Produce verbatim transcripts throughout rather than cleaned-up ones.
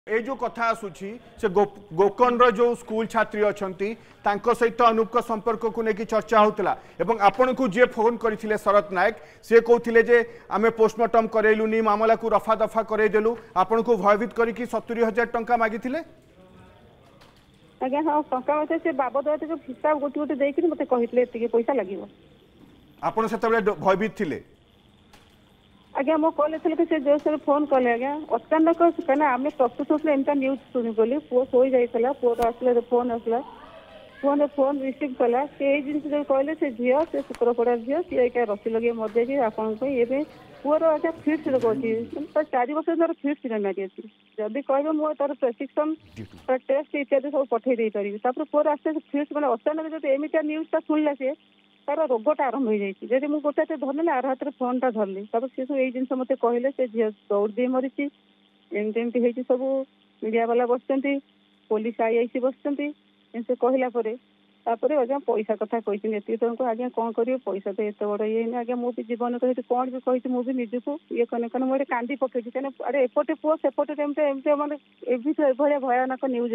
ए जो कथा आसुची से गो, गोकर्ण जो स्कूल छात्री अच्छा सहित अनूप संपर्क को लेकिन चर्चा होता एवं आपण को जे फोन करते शरत नायक सी कहते जे आम पोस्टमार्टम करेलुनी मामला को रफा दफा करदेलु आपण को भयभीत करके सतुरी हजार टंका मागिथिले। आज्ञा हाँ टंका मत से बाबद हिसाब गोटे गोटे देकर मत कहते पैसा लगे आपण से भयभीत थिले। आज्ञा मो कॉल से जो सर फोन कले आज्ञा अचानक कहीं आम प्रस्तुत होते एमता न्यूज शुणी गली पुओ शोई जाइला पुओ आसला फोन आसला फोन फोन रिसीव कला से जिन जो कहले से झी से शुक्रपड़ा झी सी क्या रसी लगे मरजाई आपन पुअर आज्ञा फिट रोग अच्छी चार वर्ष तार फिट सिनेमारी अच्छी जदि कह मुझे तार प्रेस्क्रिप्शन तार टेस्ट इत्यादि सब पठे दे पारि पुअर आस्ते फिट मैंने अचानक जो एमती न्यूजटा शुणला सी तार रोगटा आरंभ हो जाए जब मुझे गोटे धरनी आर हाथ में फोन टा धरली सी सब यही जिन मत कहले से झील दौड़ दे मरी एमती सब मीडिया वाला बस पुलिस आई आई बस से कहला आज्ञा पैसा कथा कही एत आज्ञा कौन कर पैसा तो एत बड़ ये आज्ञा मुझे जीवन कही कौन भी कही मुझे निजक ये कने कने मुझे कांदी पकई कहीं अरे एपटे पुओ सेपटे एमती एमती मैंने एभलिया भयानक न्यूज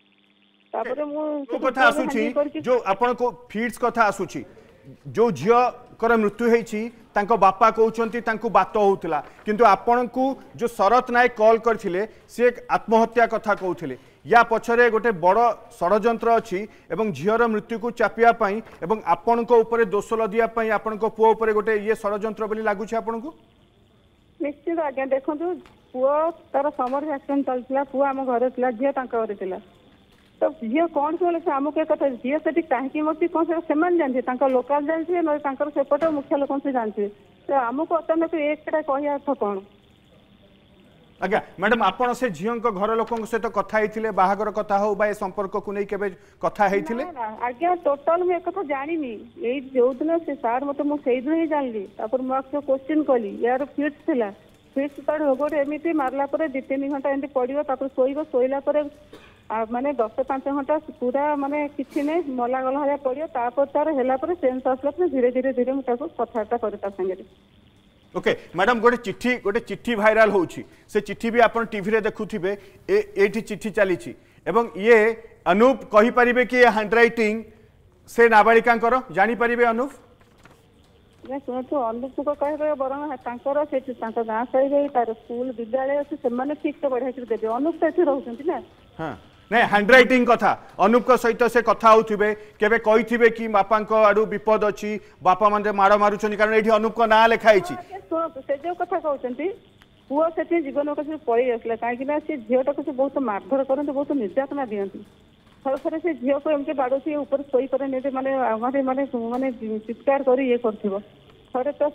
आसूची जो आपण को फीड्स कथा आसूची जो झील मृत्यु होती बापा कहते बात होता किंतु आपण को जो शरत नायक कॉल करथिले से आत्महत्या कथा कहते या पछरे गोटे बड़ षड्यंत्र अच्छी एवं झीर मृत्यु को चापिया पाई एवं आपण को ऊपर दोष लदिया पाई आपण को पुओ ऊपर गोटे ये षड्यंत्र बोली लागुछि आपण को। निश्चित आज्ञा देखो पुओ तार समर एक्सीडेंट चलता पुओ आम घर था झील घर था तो झील कौन से आमको एक कथा झील से कहीं मरती कौन से जानते लोकाल जानते ना सेपट मुखिया लोक से जानते तो आमको अचानक एक कह अर्थ कौन। आज्ञा मैडम आपण से झील घर लोक सहित कथा बाहागर कथा हो बा संपर्क को नहीं केबे कथा हेतिले। आज्ञा टोटल मुझे एक जानी यही जो दिन से सार मत मुझे दिन ही जानली मुझे क्वेश्चन कली यार फिट्स थिला फिट्स तार रोग एमती मारला दी तीन घंटा एमती पड़ो शोब शोला माने दस पांच घंटा पूरा माने किसी नहीं मला गला भाया पड़ो तापर तार है सेन्स आसला धीरे धीरे धीरे मुझे कथबार्ता करे सागे। ओके मैडम गोटे चिट्ठी गोटे चिट्ठी भाइराल होची से चिट्ठी भी आपण टीवी रे देखुथिबे एठी चिट्ठी चली एवं ये अनूप कहि परिबे कि हैंड राइटिंग से नाबालिकांकर जानि परिबे अनूप शुणु अनूप को कहे बरम तांकर से गाँ साइड तार स्कूल विद्यालय अच्छे से ठीक से बढ़िया देते अनूप तो ये रोचे ना। हाँ नहीं हैंड राइटिंग कथा अनूप सहित से कथा होथिबे केबे कहिथिबे कि बापा आडू विपद अच्छी बापा माने माड़ मारुछन कारण एठी अनूप को ना लिखाई छी सुनो से जो कथा कहउछंती पुओ से जीवन को पळी आसला काहे से झीटा को बहुत मारधर करते बहुत निर्यातना दियंती थर थर से झील को एमती बाड़ोसी ऊपर शोई पर माने माने माने माने चित्कार कर ये करथिबो थरे तो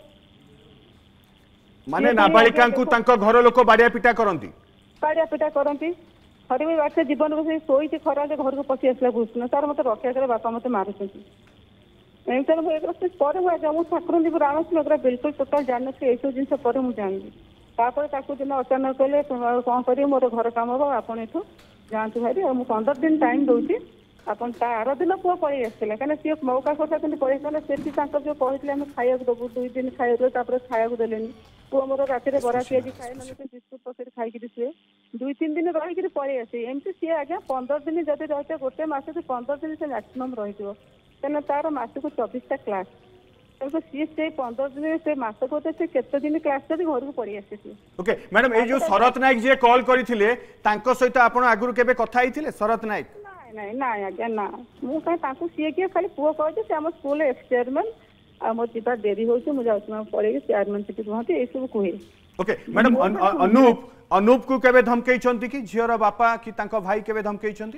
माने नाबालिका को तांको घर लोक बाड़िया पिटा करंती बाड़िया पिटा करंती थरे भी बाटे जीवन को शोई खरा घर को पशि आसला बुझुन तार मत रक्षा करे बापा मत मारुछंती एमती पर मुझे ठाकुर जी राणसी बिल्कुल टोटाल जान ये सब जिन पर मुझे जानली तापर ताकू दिन अचानक कहले कौन कर मोर घर कम हम आपड़ एठू जातु भाई मुझे पंद्रह दिन टाइम दूसरी आपन तार दिन पुओ पलि आसला कहीं सी मौका कथा पलि से जो कहते हैं खाया देवु दुई दिन खाया खाया देले पुओ मोर राति बरा पियाजी खाए मैंने बिस्कुट पकेट खाई शुए दुई तीन दिन रही पलि आसे एमती सी आज्ञा पंद्रह दिन जब रही गोटे मस पंद्रह दिन से मैक्सीम रही तार मस को चौबीसटा क्लास सी से पंद्रह दिन से मास को से केते दिन क्लास घर को पड़ी आसी। ओके मैडम ये जो शरत नायक जी कॉल करथिले तांको सहित आपण आगुरु केबे कथा आइथिले शरत नायक नहीं ना आज्ञा ना मु कहीं सी किए खाली पुओ कहे से आम स्कूल एक्स चेयरमैन आम जीवा डेरी हो पड़े चेयरमैन से कहते ये सब कहे। ओके मैडम अनूप अनूप को केबे धमकई छंती कि झीर बापा कि तांको भाई केबे धमकई छंती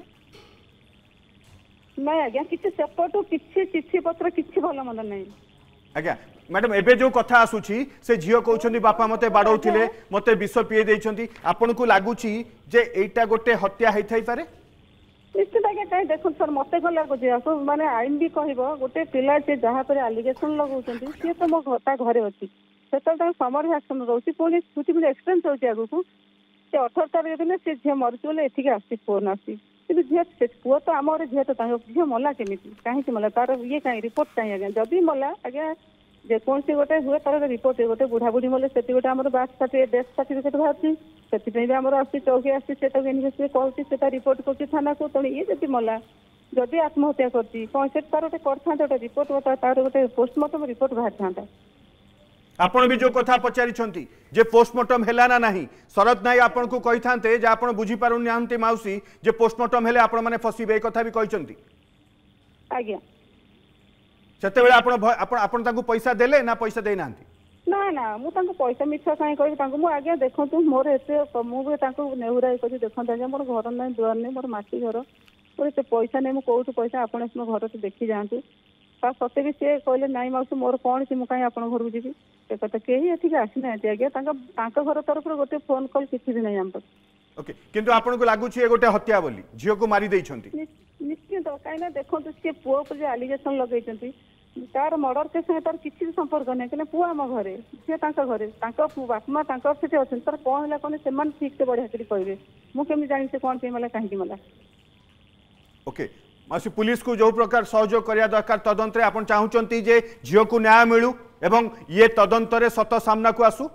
नहीं आज्ञा किछि सेपटू किछि चिट्ठी पत्र किछि भल मंद नहीं आज्ञा मैडम एबे जो कथा आसुची से झील कहउछंती बापा मते बाडौथिले मते विष पिए देइछंती आपन को लागुची जे एटा गोटे हत्या हेइ थाई पारे निश्चित आज्ञा कहीं देखो सर मत कौन लगुच माने आईन भी कह गोटे पिला से जहाँ पर आलिगेसन लगाउछंती सी तो मो घरे अच्छी से समर एक्शन रोचे पुणी छुट्टी मुझे एक्सपेरियंस होती आगु को अठर तारीख दिन से झील मरुची बोले एठिक आसी फोन आसी कि झील पुओ तो आम झील तो झील मला केमी कहीं मला तार ये कहीं रिपोर्ट कहीं आज्ञा जदि मला आज्ञा ଯେକୌଣସି ଗୋଟେ ହୁଏ ତାର ରିପୋର୍ଟ ଗୋଟେ ବୁଢା ବୁଢୀ ମଲେ ସେଠି ଗୋଟେ ଆମର ବାର୍ଥ ସାର୍ଟିଫିକେଟ ଡେଥ୍ ସାର୍ଟିଫିକେଟ ବାହାରୁଛି ସେଥିପାଇଁ ବି ଆମର ଆସୁଛି ଚୌକି ଆସୁଛି ସେଟାକୁ ଇନଭେଷ୍ଟିଗେଟ୍ କରୁଛି ସେଟା ରିପୋର୍ଟ କରୁଛି ଥାନାକୁ ତେଣୁ ଇଏ ଯଦି ମଲା ଯଦି ଆତ୍ମହତ୍ୟା କରିଛି କଣ ସେଠି ତାର ଗୋଟେ କରିଥାନ୍ତେ ଗୋଟେ ରିପୋର୍ଟ ତାର ଗୋଟେ ପୋଷ୍ଟମର୍ଟମ ରିପୋର୍ଟ ବାହାରିଥାନ୍ତା। आपण भी जो कथा पचारि जे पोस्टमार्टम हैला ना नहीं शरद नायक आपन को कही था जे आप बुझी पारु नाहंती माउसी जे पोस्टमार्टम हेले आपण माने फसीबे कथा भी कहिसंती आज्ञा सेते बेले आपण आपण आपण तांको पैसा देले ना पैसा देई नाहंती ना ना मु तांको पैसा मिछा काई कहि तांको मु आज्ञा देखंतु मोर एते मु भी तांको नेहुराई कहि देखंतु आज्ञा मोर घर नै दुआर नै मोर माटी घर मोर एते पैसा नै मु कोउठ पैसा आपण मो घर तो देखि जांतु ता सते भी से कहले नाई माउसी मोर कोन छि मु काई आपण घर जिबी से कथा केही एठी आसी ना आज्ञा तांका तांका घर तरफ गोटे फोन कॉल किछि भी नै हम ओके किंतु आपण को लागु छि ए गोटे हत्या बोली झियो को मारी देई छंती निश्चित काई ना देखंतु से पुओ पर जे एलिगेशन लगै छंती तार मर्डर केस में तार किसी संपर्क नहीं कि पुआ आम घरे सी घरे बापमा से अच्छे तार कौन है कौन से ठीक से बढ़िया कर कहे मुझे जानी से कौन मला कहीं मला ओके मासी पुलिस को जो प्रकार सहयोग करिया दरकार तदंत आप चाहूँगी जे झील को न्याय मिलू एवं ये तदंत सत सामना को आसू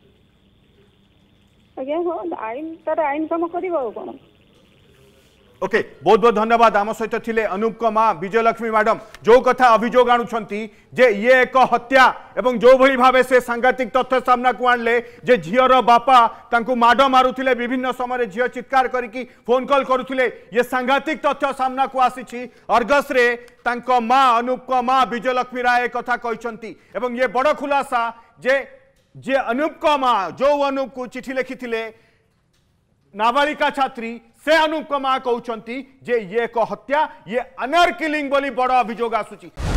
आज्ञा हाँ आईन तार आईन कम कर कौन ओके बहुत बहुत धन्यवाद आम सहित थिले अनूप को मां विजयलक्ष्मी मैडम जो कथा अभियोग आणुछंती जे ये एक हत्या एवं जो भली भावे से सांघातिक तथ्य सामना को आणले जे झियर बापा तांकु माडो मारुथिले विभिन्न समय झियो चित्कार करिकी फोन कॉल करुथिले ये सांघातिक तथ्य सामना को आसीछि अर्गस रे तांको मां अनूप को मां विजयलक्ष्मी राय कथा कहिसंती एवं ये बड़ खुलासा जे जे अनूप को मां जो अनूप को चिठी लिखिथिले नाबालिका छात्री से अनूप को मां कहउछंती जे ये एक हत्या ये अनर किलिंग बोली बड़ अभियोग आसुची।